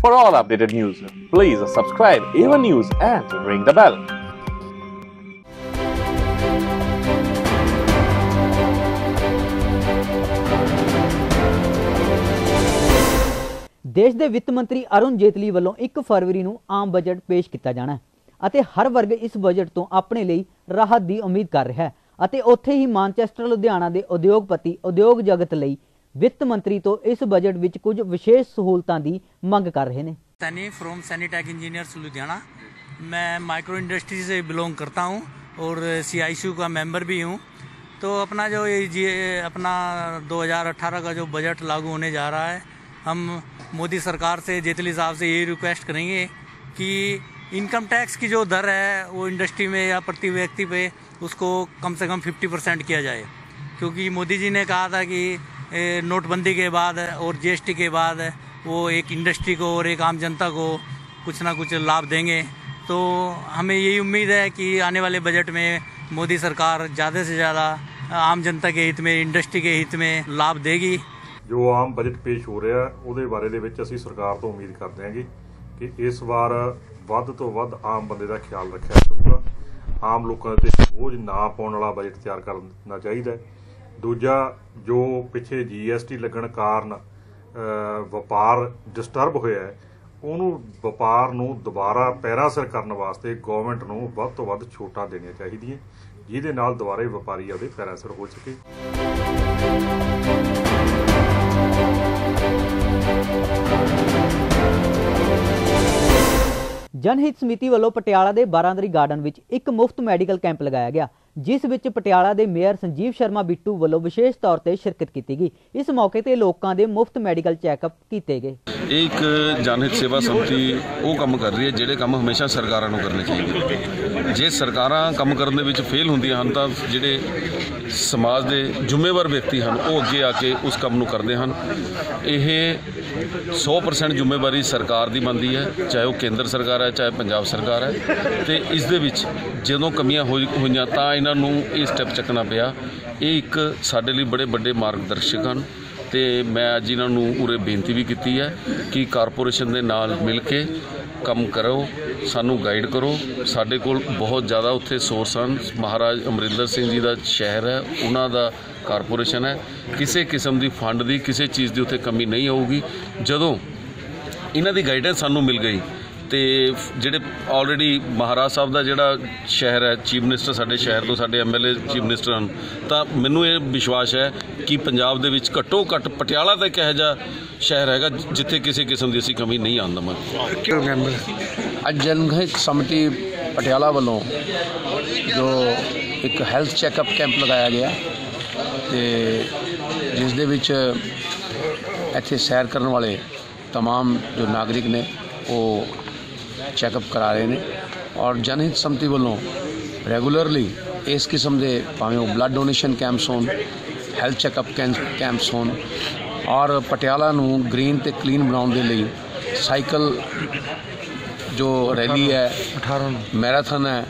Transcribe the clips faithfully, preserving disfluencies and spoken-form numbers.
For all updated news, please subscribe A one News and ring the bell. देश के वित्त मंत्री अरुण जेतली वालों एक फरवरी ਨੂੰ आम बजट पेश किया जाना है ਅਤੇ हर वर्ग इस बजट तो अपने लिए राहत की उम्मीद कर रहा है ਅਤੇ ਉੱਥੇ ही मानचेस्टर लुधियाना के उद्योगपति उद्योग जगत ਲਈ वित्त मंत्री तो इस बजट विच कुछ विशेष सहूलतां की मंग कर रहे हैं। Saini from Sainitech engineers Ludhiana. मैं माइक्रो इंडस्ट्री से बिलोंग करता हूँ और सी आई सी यू का मेंबर भी हूँ। तो अपना जो ये अपना दो हज़ार अठारह का जो बजट लागू होने जा रहा है, हम मोदी सरकार से, जेतली साहब से यही रिक्वेस्ट करेंगे कि इनकम टैक्स की जो दर है वो इंडस्ट्री में या प्रति व्यक्ति पे उसको कम से कम पचास परसेंट किया जाए, क्योंकि मोदी जी ने कहा था कि नोटबंदी के बाद और जी एस टी के बाद वो एक इंडस्ट्री को और एक आम जनता को कुछ ना कुछ लाभ देंगे। तो हमें यही उम्मीद है कि आने वाले बजट में मोदी सरकार ज़्यादा से ज़्यादा आम जनता के हित में, इंडस्ट्री के हित में लाभ देगी। जो आम बजट पेश हो रहा ਉਹਦੇ ਬਾਰੇ ਦੇ ਵਿੱਚ ਅਸੀਂ ਸਰਕਾਰ ਤੋਂ ਉਮੀਦ ਕਰਦੇ ਹਾਂ ਕਿ ਇਸ ਵਾਰ ਵੱਧ ਤੋਂ ਵੱਧ ਆਮ ਬੰਦੇ ਦਾ ਖਿਆਲ ਰੱਖਿਆ ਜਾਊਗਾ। ਆਮ ਲੋਕਾਂ ਤੇ ਬੋਝ ਨਾ ਪਾਉਣ ਵਾਲਾ ਬਜਟ ਤਿਆਰ ਕਰਨਾ ਚਾਹੀਦਾ। ਦੂਜਾ, ਜੋ ਪਿੱਛੇ ਜੀ ਐਸ ਟੀ ਲੱਗਣ ਕਾਰਨ ਵਪਾਰ ਡਿਸਟਰਬ ਹੋਇਆ ਹੈ, ਉਹਨੂੰ ਵਪਾਰ ਨੂੰ ਦੁਬਾਰਾ ਪੈਰਾ ਸਿਰ ਕਰਨ ਵਾਸਤੇ ਗਵਰਨਮੈਂਟ ਨੂੰ ਵੱਧ ਤੋਂ ਵੱਧ ਛੋਟਾਂ ਦੇਣੀਆਂ ਚਾਹੀਦੀਆਂ, ਜਿਹਦੇ ਨਾਲ ਦੁਬਾਰਾ ਵਪਾਰੀ ਆਪਦੇ ਪੈਰਾ ਸਿਰ ਹੋ ਸਕੇ। जनहित समिति वालों पटियाला के बारांदरी गार्डन में एक मुफ्त मैडिकल कैंप लगाया गया, जिस विच पटियाला के मेयर संजीव शर्मा बिट्टू वालों विशेष तौर पर शिरकत की गई। इस मौके पर लोगों के मुफ्त मैडिकल चैकअप किए गए। एक जनहित सेवा समिति वो काम कर रही है ਜਿਹੜੇ ਕੰਮ हमेशा सरकारों को करने चाहिए। जे सरकारां काम करने ਵਿੱਚ फेल ਹੁੰਦੀਆਂ ਹਨ ਤਾਂ ਜਿਹੜੇ समाज के ਜ਼ਿੰਮੇਵਾਰ व्यक्ति हैं वो अगे आके उस काम ਨੂੰ ਕਰਦੇ ਹਨ। ਇਹ सौ परसेंट ਜ਼ਿੰਮੇਵਾਰੀ सरकार ਦੀ ਬਣਦੀ ਹੈ, ਚਾਹੇ ਉਹ ਕੇਂਦਰ ਸਰਕਾਰ ਹੈ ਚਾਹੇ ਪੰਜਾਬ ਸਰਕਾਰ ਹੈ। ਤੇ ਇਸ ਦੇ ਵਿੱਚ ਜਦੋਂ ਕਮੀਆਂ ਹੋਈਆਂ ਤਾਂ ਇਹਨਾਂ ਨੂੰ ਇਹ ਸਟੈਪ ਚੱਕਣਾ ਪਿਆ। ਇਹ ਇੱਕ ਸਾਡੇ ਲਈ ਬੜੇ ਵੱਡੇ ਮਾਰਗਦਰਸ਼ਕ ਹਨ ਤੇ ਮੈਂ ਅੱਜ ਇਹਨਾਂ ਨੂੰ ਉਰੇ ਬੇਨਤੀ ਵੀ ਕੀਤੀ ਹੈ ਕਿ ਕਾਰਪੋਰੇਸ਼ਨ ਦੇ ਨਾਲ ਮਿਲ ਕੇ ਕੰਮ ਕਰੋ, ਸਾਨੂੰ ਗਾਈਡ ਕਰੋ। ਸਾਡੇ ਕੋਲ ਬਹੁਤ ਜ਼ਿਆਦਾ ਉੱਥੇ ਸੋਰਸ ਹਨ। ਮਹਾਰਾਜ ਅਮਰਿੰਦਰ ਸਿੰਘ ਜੀ ਦਾ ਸ਼ਹਿਰ ਹੈ, ਉਹਨਾਂ ਦਾ ਕਾਰਪੋਰੇਸ਼ਨ ਹੈ। ਕਿਸੇ ਕਿਸਮ ਦੀ ਫੰਡ ਦੀ ਕਿਸੇ ਚੀਜ਼ ਦੀ ਉੱਥੇ ਕਮੀ ਨਹੀਂ ਹੋਊਗੀ। ਜਦੋਂ ਇਹਨਾਂ ਦੀ ਗਾਈਡੈਂਸ ਸਾਨੂੰ ਮਿਲ ਗਈ ਤੇ ਜਿਹੜੇ ਆਲਰੇਡੀ ਮਹਾਰਾਜ ਸਾਹਿਬ ਦਾ ਜਿਹੜਾ ਸ਼ਹਿਰ ਹੈ, ਚੀਫ ਮਿਨਿਸਟਰ ਸਾਡੇ ਸ਼ਹਿਰ ਤੋਂ, ਸਾਡੇ M L A chief minister ਹਨ, ਤਾਂ ਮੈਨੂੰ ਇਹ ਵਿਸ਼ਵਾਸ ਹੈ ਕਿ ਪੰਜਾਬ ਦੇ ਵਿੱਚ ਘੱਟੋ ਘੱਟ ਪਟਿਆਲਾ ਤਾਂ ਇੱਕ ਇਹੋ ਜਿਹਾ ਸ਼ਹਿਰ ਹੈਗਾ ਜਿੱਥੇ ਕਿਸੇ ਕਿਸਮ ਦੀ ਅਸੀਂ ਕਮੀ ਨਹੀਂ ਆਉਣ ਦੇਵਾਂਗੇ। ਅੱਜ ਜਨਹਿਤ ਸਮਿਤੀ ਪਟਿਆਲਾ ਵੱਲੋਂ ਜੋ ਇੱਕ ਹੈਲਥ ਚੈੱਕਅਪ ਕੈਂਪ ਲਗਾਇਆ ਗਿਆ ਤੇ ਜਿਸ ਦੇ ਵਿੱਚ ਇੱਥੇ ਸੈਰ ਕਰਨ ਵਾਲੇ तमाम जो नागरिक ने वो चैकअप करा रहे हैं। और जनहित समति वालों रेगूलरली इस किस्म के भावें वो ब्लड डोनेशन कैंप्स होन, हैल्थ चैकअप कैंप्स होन और पटियाला नूं ग्रीन ते क्लीन बनाने के लिए साइकिल जो रैली है, मैराथन है,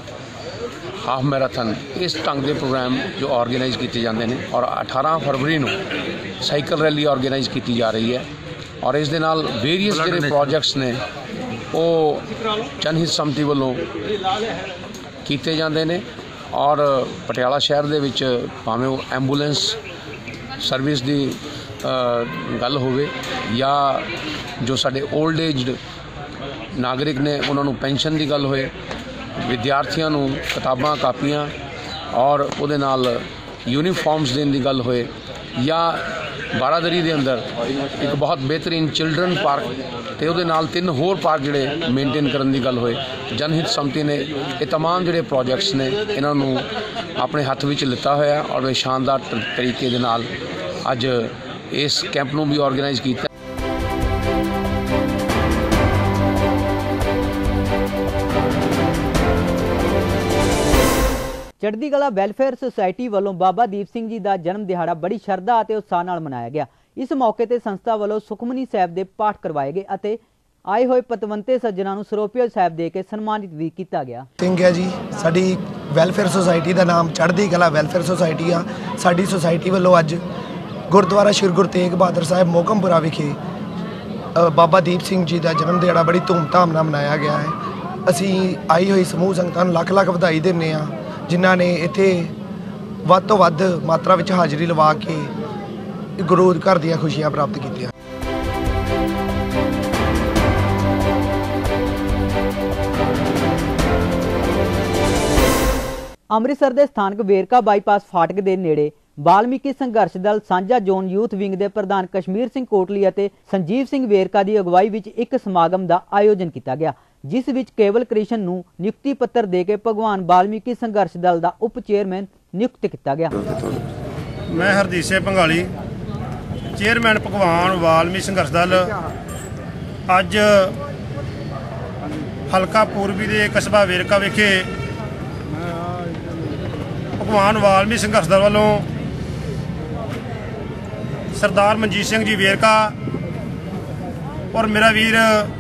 हाफ मैराथन, इस ढंग के प्रोग्राम जो ऑर्गेनाइज किए जाते हैं। और अठारह फरवरी नूं साइकिल रैली ऑर्गेनाइज की जा रही है और इस दे नाल वेरीअस ਜਿਹੜੇ प्रोजेक्ट्स ने ਉਹ ਜਨਹਿਤ ਸਮਿਤੀ ਵੱਲੋਂ ਕੀਤੇ ਜਾਂਦੇ ਨੇ। ਔਰ ਪਟਿਆਲਾ ਸ਼ਹਿਰ ਦੇ ਵਿੱਚ ਭਾਵੇਂ ਉਹ ਐਂਬੂਲੈਂਸ ਸਰਵਿਸ ਦੀ ਗੱਲ ਹੋਵੇ ਜਾਂ ਜੋ ਸਾਡੇ 올ਡ ਏਜਡ ਨਾਗਰਿਕ ਨੇ ਉਹਨਾਂ ਨੂੰ ਪੈਨਸ਼ਨ ਦੀ ਗੱਲ ਹੋਏ, ਵਿਦਿਆਰਥੀਆਂ ਨੂੰ ਕਿਤਾਬਾਂ ਕਾਪੀਆਂ ਔਰ ਉਹਦੇ ਨਾਲ ਯੂਨੀਫਾਰਮਸ ਦੇਣ ਦੀ ਗੱਲ ਹੋਏ, ਜਾਂ ਬਾਰਾਦਰੀ ਦੇ ਅੰਦਰ ਇੱਕ ਬਹੁਤ ਬਿਹਤਰੀਨ ਚਿਲਡਰਨ ਪਾਰਕ ਤੇ ਉਹਦੇ ਨਾਲ ਤਿੰਨ ਹੋਰ ਪਾਰਕ ਜਿਹੜੇ ਮੇਨਟੇਨ ਕਰਨ ਦੀ ਗੱਲ ਹੋਏ, ਜਨਹਿਤ ਸਮਿਤੀ ਨੇ ਇਹ तमाम ਜਿਹੜੇ ਪ੍ਰੋਜੈਕਟਸ ਨੇ ਇਹਨਾਂ ਨੂੰ ਆਪਣੇ ਹੱਥ ਵਿੱਚ ਲਿੱਤਾ ਹੋਇਆ ਔਰ ਇਹ ਸ਼ਾਨਦਾਰ ਤਰੀਕੇ ਦੇ ਨਾਲ ਅੱਜ ਇਸ ਕੈਂਪ ਨੂੰ ਵੀ ਆਰਗੇਨਾਈਜ਼ ਕੀਤਾ। चढ़दी कला वैलफेयर सोसायटी वालों बाबा दीप सिंह जी का जन्म दिहाड़ा बड़ी शरधा और उत्साह नाल मनाया गया। इस मौके पर संस्था वालों सुखमनी साहब के पाठ करवाए गए और आए हुए पतवंते सज्जनों सरੋਪਿਓ साहब दे के सन्मानित भी किया गया। सिंह है जी, साडी वैलफेयर सोसायटी का नाम चढ़दी कला वैलफेयर सोसायटी आ। साडी सोसायटी वालों अज गुरुद्वारा श्री गुरु तेग बहादुर साहब मोकमपुरा विखे ਅ, ਬਾਬਾ ਦੀਪ ਸਿੰਘ ਜੀ ਦਾ ਜਨਮ ਦਿਹਾੜਾ ਬੜੀ ਧੂਮਧਾਮ ਨਾਲ ਮਨਾਇਆ ਗਿਆ ਹੈ। ਅਸੀਂ ਆਈ ਹੋਈ ਸਮੂਹ ਸੰਗਤਾਂ ਨੂੰ ਲੱਖ ਲੱਖ ਵਧਾਈ ਦਿੰਦੇ ਹਾਂ, ਜਿਨ੍ਹਾਂ ਨੇ ਇੱਥੇ ਵੱਧ ਤੋਂ ਵੱਧ ਮਾਤਰਾ ਵਿੱਚ ਹਾਜ਼ਰੀ ਲਵਾ ਕੇ ਗੁਰੂ ਘਰ ਦੀਆਂ ਖੁਸ਼ੀਆਂ ਪ੍ਰਾਪਤ ਕੀਤੀਆਂ। ਅੰਮ੍ਰਿਤਸਰ ਦੇ ਸਥਾਨਕ ਵੇਰਕਾ ਬਾਈਪਾਸ ਫਾਟਕ ਦੇ ਨੇੜੇ ਵਾਲਮੀਕੀ ਸੰਘਰਸ਼ ਦਲ ਸਾਂਝਾ ਜ਼ੋਨ ਯੂਥ ਵਿੰਗ ਦੇ ਪ੍ਰਧਾਨ ਕਸ਼ਮੀਰ ਸਿੰਘ ਕੋਟਲੀ ਅਤੇ ਸੰਜੀਵ ਸਿੰਘ ਵੇਰਕਾ ਦੀ ਅਗਵਾਈ ਵਿੱਚ ਇੱਕ ਸਮਾਗਮ ਦਾ ਆਯੋਜਨ ਕੀਤਾ ਗਿਆ, ਜਿਸ ਵਿੱਚ ਕੇਵਲ ਕ੍ਰਿਸ਼ਨ ਨੂੰ ਨਿਯੁਕਤੀ ਪੱਤਰ ਦੇ ਕੇ ਭਗਵਾਨ ਵਾਲਮੀਕੀ ਸੰਘਰਸ਼ ਦਲ ਦਾ ਉਪ ਚੇਅਰਮੈਨ ਨਿਯੁਕਤ ਕੀਤਾ ਗਿਆ। मैं हरदीप सिंह भंगाली चेयरमैन भगवान वाल्मीकि संघर्ष दल अज हलका पूर्वी के कस्बा वेरका विखे भगवान वाल्मीकि संघर्ष दल वालों सरदार मनजीत सिंह जी वेरका और मेरा वीर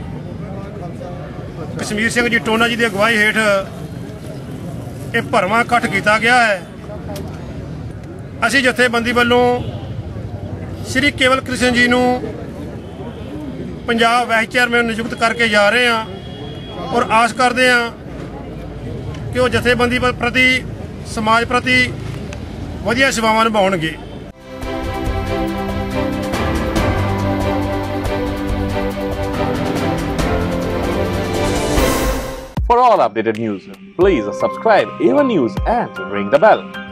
कश्मीर सिंह जी टोना जी की अगवाई हेठ ये भरवां इकट्ठ किया गया है। ਅਸੀਂ ਜਥੇਬੰਦੀ ਵੱਲੋਂ ਸ਼੍ਰੀ ਕੇਵਲ ਕ੍ਰਿਸ਼ਨ ਜੀ ਨੂੰ ਪੰਜਾਬ ਵਾਈਸ ਚੇਅਰਮੈਨ ਨਿਯੁਕਤ ਕਰਕੇ ਜਾ ਰਹੇ ਹਾਂ ਔਰ ਆਸ ਕਰਦੇ ਹਾਂ ਕਿ ਉਹ ਜਥੇਬੰਦੀ ਪ੍ਰਤੀ ਸਮਾਜ ਪ੍ਰਤੀ ਵਧੀਆ ਸੇਵਾਵਾਂ ਨਿਭਾਉਣਗੇ। For all updated news, please subscribe A one News and ring the bell.